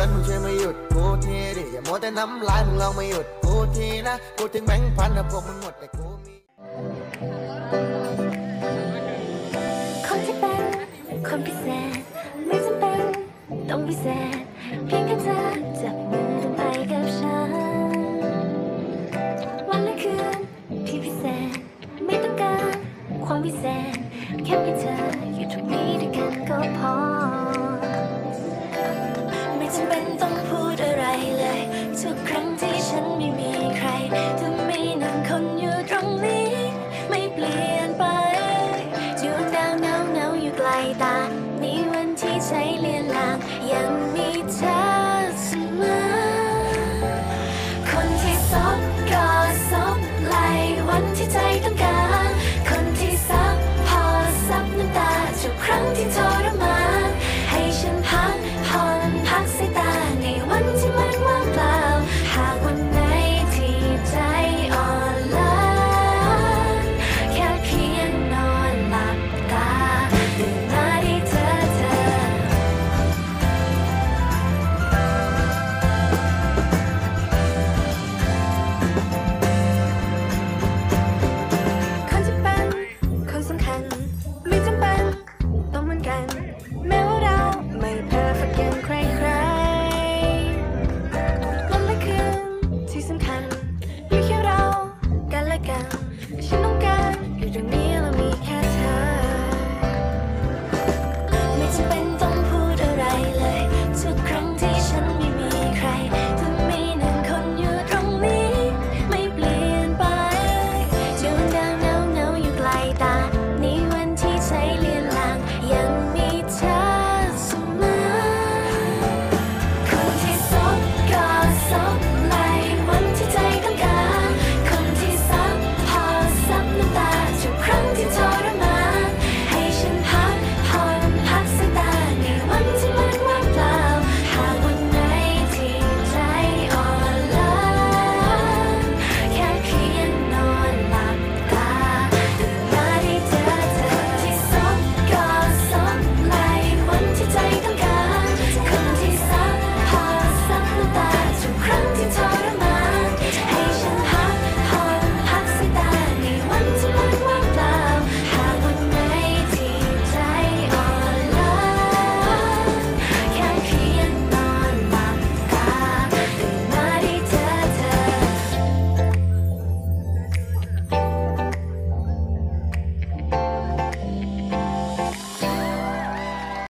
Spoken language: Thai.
นมึงช่วยมาหยุดกูทีดิอย่ามัวแต่น้ำลายมึงลองมาหยุดกูทีนะกูถึงแบงค์พันถ้าพวกมึงหมดแต่กูมีคนที่เป็นคนพิเศษไม่จำเป็นต้องพิเศษเพียงแค่เธอจับมือเดินไปกับฉันวันและคืนที่พิเศษไม่ต้องการความพิเศษแค่ให้เธออยู่ตรงนี้ด้วยกันก็พอไม่จำเป็น